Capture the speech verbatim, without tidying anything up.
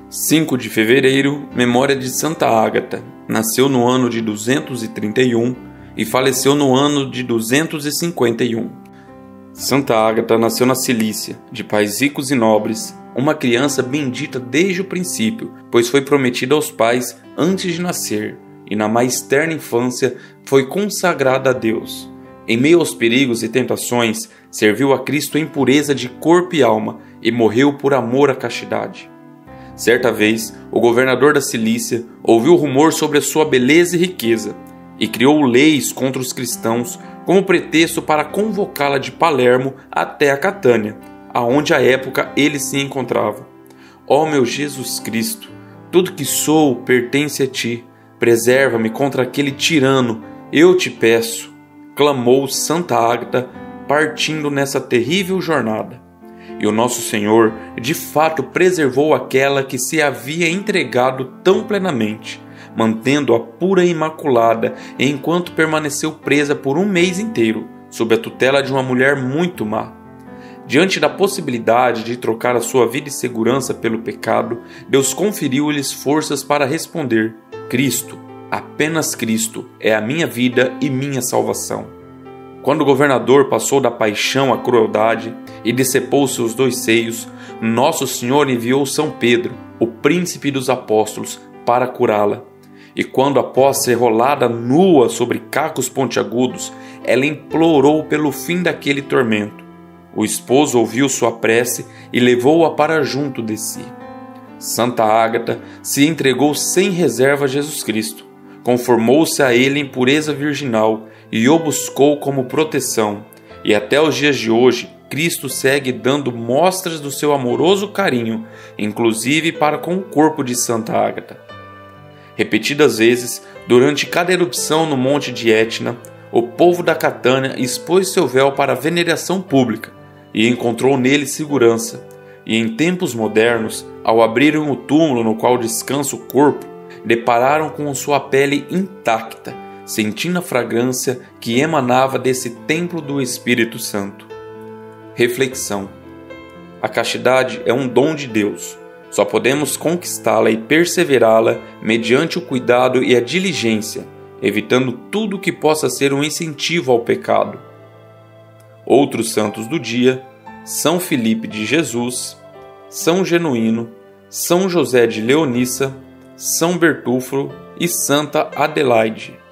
cinco de fevereiro, memória de Santa Ágata. Nasceu no ano de duzentos e trinta e um e faleceu no ano de duzentos e cinquenta e um. Santa Ágata nasceu na Cilícia, de pais ricos e nobres, uma criança bendita desde o princípio, pois foi prometida aos pais antes de nascer, e na mais terna infância foi consagrada a Deus. Em meio aos perigos e tentações, serviu a Cristo em pureza de corpo e alma e morreu por amor à castidade. Certa vez, o governador da Cilícia ouviu rumor sobre a sua beleza e riqueza e criou leis contra os cristãos como pretexto para convocá-la de Palermo até a Catânia, aonde à época ele se encontrava. Ó meu Jesus Cristo, tudo que sou pertence a ti, preserva-me contra aquele tirano, eu te peço, clamou Santa Ágata, partindo nessa terrível jornada. E o nosso Senhor, de fato, preservou aquela que se havia entregado tão plenamente, mantendo-a pura e imaculada, enquanto permaneceu presa por um mês inteiro, sob a tutela de uma mulher muito má. Diante da possibilidade de trocar a sua vida e segurança pelo pecado, Deus conferiu-lhes forças para responder: Cristo, apenas Cristo, é a minha vida e minha salvação. Quando o governador passou da paixão à crueldade e decepou seus dois seios, Nosso Senhor enviou São Pedro, o príncipe dos apóstolos, para curá-la. E quando, após ser rolada nua sobre cacos pontiagudos, ela implorou pelo fim daquele tormento, o esposo ouviu sua prece e levou-a para junto de si. Santa Ágata se entregou sem reserva a Jesus Cristo, conformou-se a ele em pureza virginal e o buscou como proteção, e até os dias de hoje Cristo segue dando mostras do seu amoroso carinho, inclusive para com o corpo de Santa Ágata. Repetidas vezes, durante cada erupção no monte de Etna, o povo da Catânia expôs seu véu para veneração pública e encontrou nele segurança, e em tempos modernos, ao abrirem o túmulo no qual descansa o corpo, depararam com sua pele intacta, sentindo a fragrância que emanava desse templo do Espírito Santo. Reflexão: a castidade é um dom de Deus. Só podemos conquistá-la e perseverá-la mediante o cuidado e a diligência, evitando tudo que possa ser um incentivo ao pecado. Outros santos do dia: São Filipe de Jesus, São Genuíno, São José de Leonissa, São Bertúforo e Santa Adelaide.